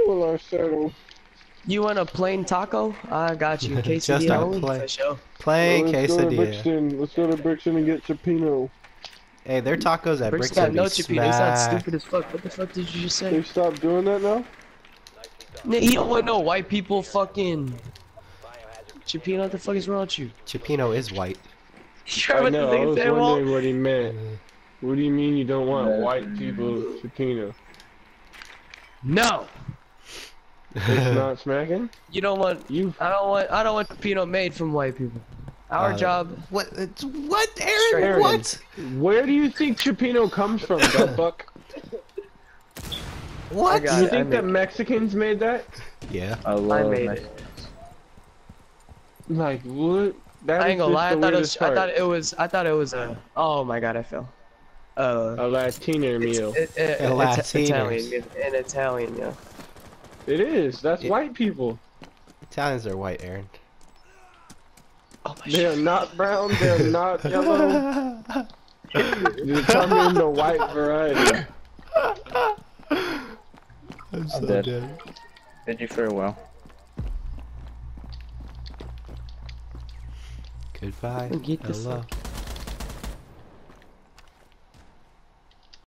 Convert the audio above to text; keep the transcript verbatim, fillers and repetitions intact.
will I settle? You want a plain taco? I got you. Just Quesadilla a only. plain- For sure. Plain Let's go to quesadilla. Brixton. Let's go to Brixton and get Chipino. Hey, their tacos at Bricks Brixton got no be chipino. He's not smack. stupid as fuck. What the fuck did you just say? They stopped doing that now? N you don't want no white people fucking chipino. What the fuck is wrong with you? Chipino is white. You're I about know, to I think was it's wondering what he meant. What do you mean you don't want white people Chipino? No. It's not smacking? You don't want. You I don't want. I don't want chipino made from white people. Our Uh, job. What? It's, what, Aaron? Straight What? Where do you think Chipino comes from, dumbuck? What? got You it, think I the made- Mexicans made that? Yeah. I I love made Mex- it. Like what? That I is ain't gonna just lie. I the thought it was. weirdest I part. thought it was. I thought it was a. Oh my god! I fell. Uh. A Latino It's, meal. it, it, A it's Latinos. Italian. An Italian, yeah. It is. That's It- white people. Italians are white, Aaron. Oh my They are shit. not brown. They're not yellow. They come in the white variety. I'm so dead. dead. Bid you farewell. Goodbye. Get this Hello. fuck.